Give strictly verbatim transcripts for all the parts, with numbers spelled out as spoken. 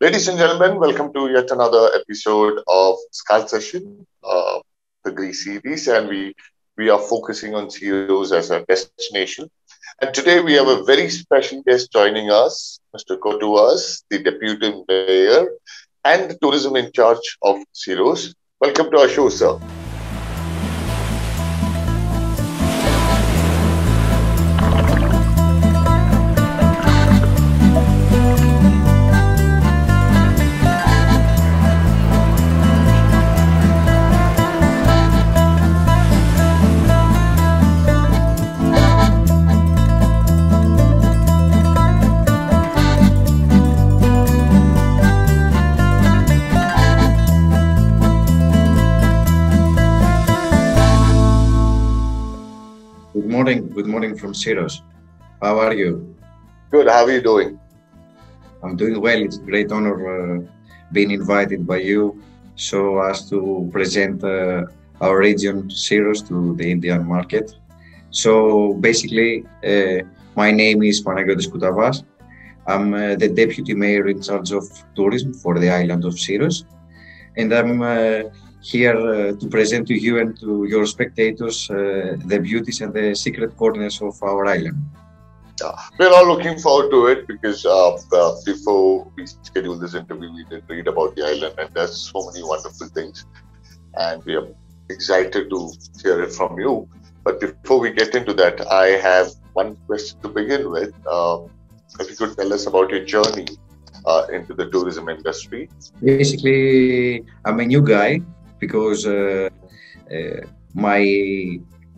Ladies and gentlemen, welcome to yet another episode of Scal Session, uh, the Greece series, and we we are focusing on Syros as a destination. And today we have a very special guest joining us, Mister Koutavas, the Deputy Mayor and the tourism in charge of Syros. Welcome to our show, sir. Good morning. Good morning from Syros. How are you? Good. How are you doing? I'm doing well. It's a great honor uh, being invited by you so as to present uh, our region Syros to the Indian market. So basically, uh, my name is Panagiotis Koutavas. I'm uh, the Deputy Mayor in charge of tourism for the island of Syros, and I'm uh, here uh, to present to you and to your spectators uh, the beauties and the secret corners of our island. Yeah, we're all looking forward to it because uh, uh, before we scheduled this interview, we did read about the island, and there's so many wonderful things, and we are excited to hear it from you. But before we get into that, I have one question to begin with. Uh, if you could tell us about your journey uh, into the tourism industry. Basically, I'm a new guy because uh, uh, my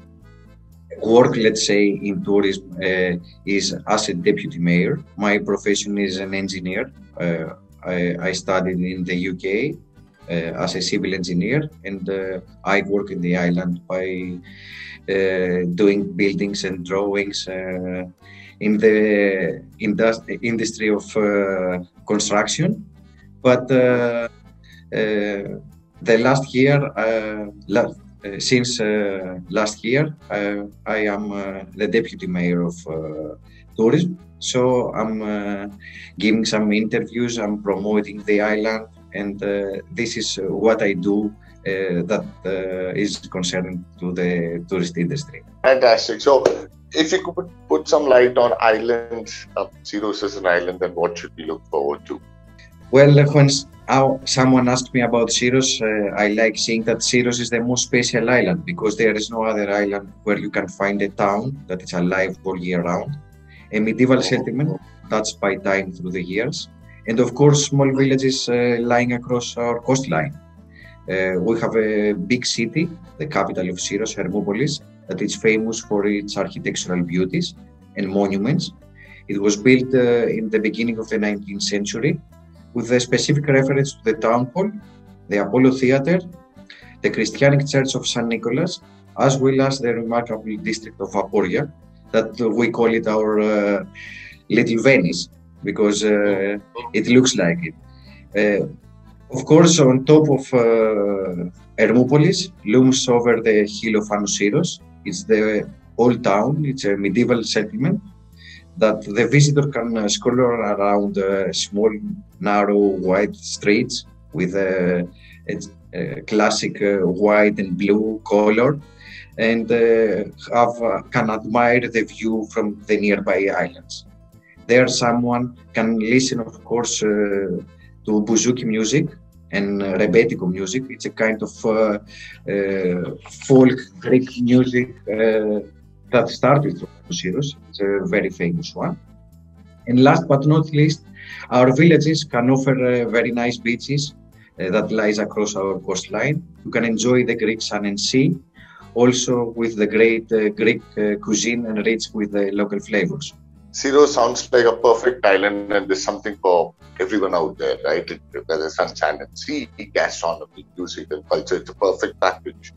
work, let's say, in tourism uh, is as a deputy mayor. My profession is an engineer. Uh, I, I studied in the U K uh, as a civil engineer, and uh, I work in the island by uh, doing buildings and drawings uh, in the industri industry of uh, construction. But uh, uh, the last year, uh, last, uh, since uh, last year, uh, I am uh, the deputy mayor of uh, tourism. So I'm uh, giving some interviews, I'm promoting the island, and uh, this is what I do uh, that uh, is concerning to the tourist industry. Fantastic. So if you could put some light on island, uh, Syros as an island, then what should we look forward to? Well, when uh, someone asked me about Syros, uh, I like saying that Syros is the most special island because there is no other island where you can find a town that is alive all year round, a medieval settlement touched by time through the years, and of course small villages uh, lying across our coastline. Uh, we have a big city, the capital of Syros, Hermopolis, that is famous for its architectural beauties and monuments. It was built uh, in the beginning of the nineteenth century, with a specific reference to the town hall, the Apollo Theatre, the Christianic Church of Saint Nicholas, as well as the remarkable district of Aporia, that uh, we call it our uh, little Venice, because uh, it looks like it. Uh, of course, on top of uh, Hermopolis, looms over the hill of Syros. It's the old town, it's a medieval settlement that the visitor can uh, stroll around uh, small, narrow, wide streets with a, a, a classic uh, white and blue color, and uh, have, uh, can admire the view from the nearby islands. There, someone can listen, of course, uh, to bouzouki music and uh, rebetiko music. It's a kind of uh, uh, folk Greek music uh, that started from Syros. It's a very famous one. And last but not least, our villages can offer uh, very nice beaches uh, that lies across our coastline. You can enjoy the Greek sun and sea, also with the great uh, Greek uh, cuisine enriched with the local flavors. Syros sounds like a perfect island, and there's something for everyone out there, right? It, whether sunshine and sea, gastronomy, music and culture, it's a perfect package.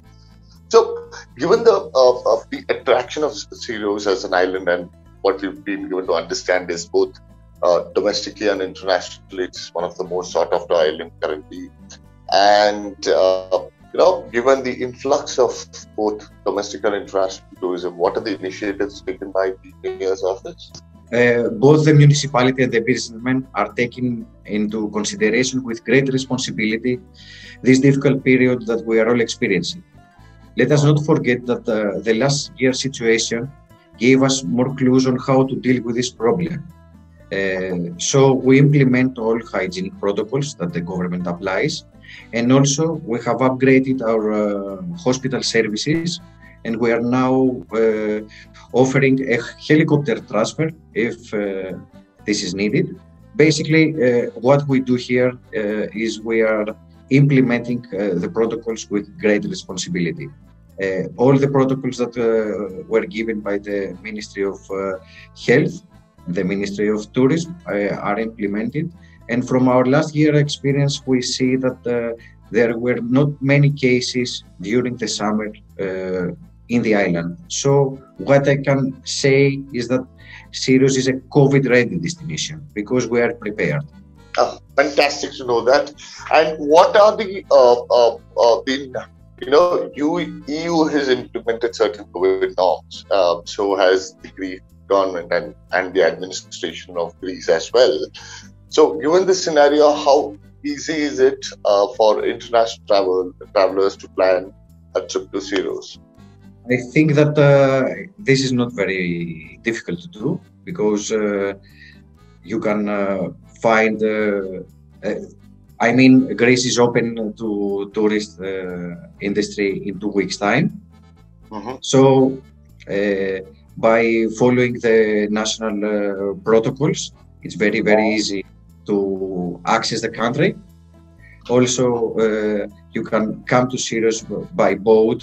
So, given the uh, of the attraction of Syros as an island, and what we've been given to understand is both uh, domestically and internationally, it's one of the most sought after islands currently. And uh, you know, given the influx of both domestic and international tourism, what are the initiatives taken by the Mayor's office? Uh, both the municipality and the businessmen are taking into consideration with great responsibility this difficult period that we are all experiencing. Let us not forget that uh, the last year's situation gave us more clues on how to deal with this problem. Uh, so we implement all hygienic protocols that the government applies, and also we have upgraded our uh, hospital services, and we are now uh, offering a helicopter transfer if uh, this is needed. Basically, uh, what we do here uh, is we are implementing uh, the protocols with great responsibility. Uh, all the protocols that uh, were given by the Ministry of uh, Health, the Ministry of Tourism uh, are implemented. And from our last year experience, we see that uh, there were not many cases during the summer uh, in the island. So what I can say is that Syros is a COVID-ready destination because we are prepared. Oh, fantastic to know that. And what are the, uh, uh, uh, the you know, E U has implemented certain COVID norms. Uh, so has the Greek government and, and the administration of Greece as well. So given this scenario, how easy is it uh, for international travel travelers to plan a trip to Syros? I think that uh, this is not very difficult to do because uh, you can uh, find, uh, uh, I mean, Greece is open to tourist uh, industry in two weeks' time. Mm-hmm. So uh, by following the national uh, protocols, it's very, very easy to access the country. Also, uh, you can come to Syros by boat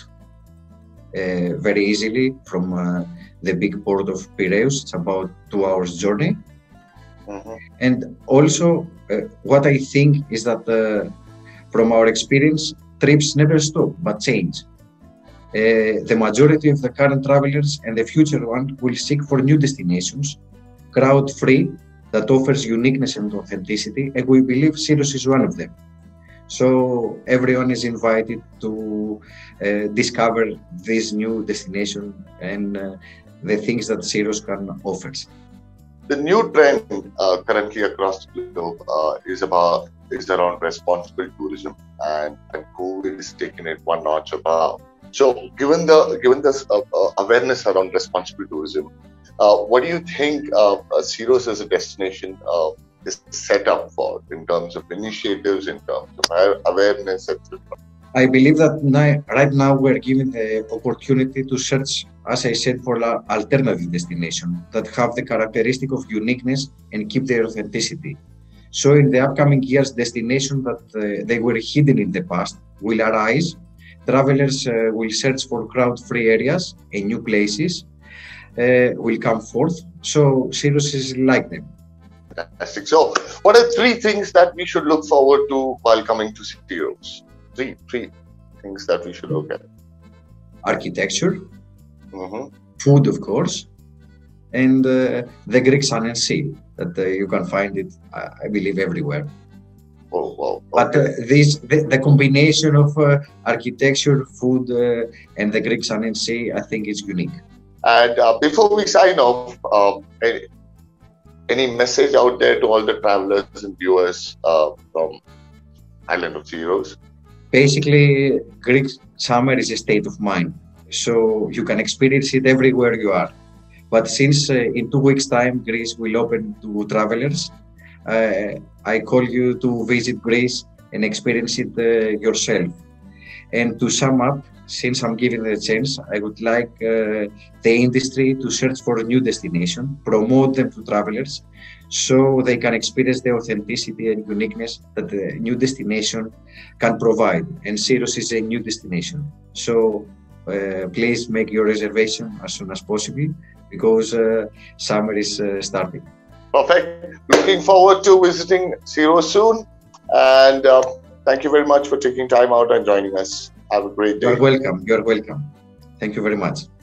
Uh, very easily from uh, the big port of Piraeus. It's about two hours journey. Mm-hmm. And also uh, what I think is that uh, from our experience, trips never stop but change. Uh, the majority of the current travelers and the future one will seek for new destinations, crowd-free, that offers uniqueness and authenticity, and we believe Syros is one of them. So everyone is invited to uh, discover this new destination and uh, the things that Syros can offer. The new trend uh, currently across the globe uh, is about is around responsible tourism, and, and COVID is taking it one notch above. So, given the given this uh, uh, awareness around responsible tourism, uh, what do you think uh, Syros as a destination Uh, is set up for in terms of initiatives, in terms of awareness, et cetera? I believe that now, right now we're given the opportunity to search, as I said, for alternative destinations that have the characteristic of uniqueness and keep their authenticity. So in the upcoming years, destinations that uh, they were hidden in the past will arise. Travelers uh, will search for crowd-free areas and new places uh, will come forth. So Syros is like them. Fantastic. So, what are three things that we should look forward to while coming to Syros? Three, three things that we should look at. Architecture, mm-hmm. food, of course, and uh, the Greek sun and sea that uh, you can find it, I believe, everywhere. Oh, wow. Okay. But uh, this, the, the combination of uh, architecture, food, uh, and the Greek sun and sea, I think is unique. And uh, before we sign off, uh, any message out there to all the travelers and viewers uh, from island of Syros? Basically, Greek summer is a state of mind, so you can experience it everywhere you are. But since uh, in two weeks' time Greece will open to travelers, uh, I call you to visit Greece and experience it uh, yourself. And to sum up, since I'm given the chance, I would like uh, the industry to search for a new destination, promote them to travelers, so they can experience the authenticity and uniqueness that the new destination can provide. And Syros is a new destination. So uh, please make your reservation as soon as possible because uh, summer is uh, starting. Perfect. Looking forward to visiting Syros soon. And uh, thank you very much for taking time out and joining us. Have a great day. You're welcome. You're welcome. Thank you very much.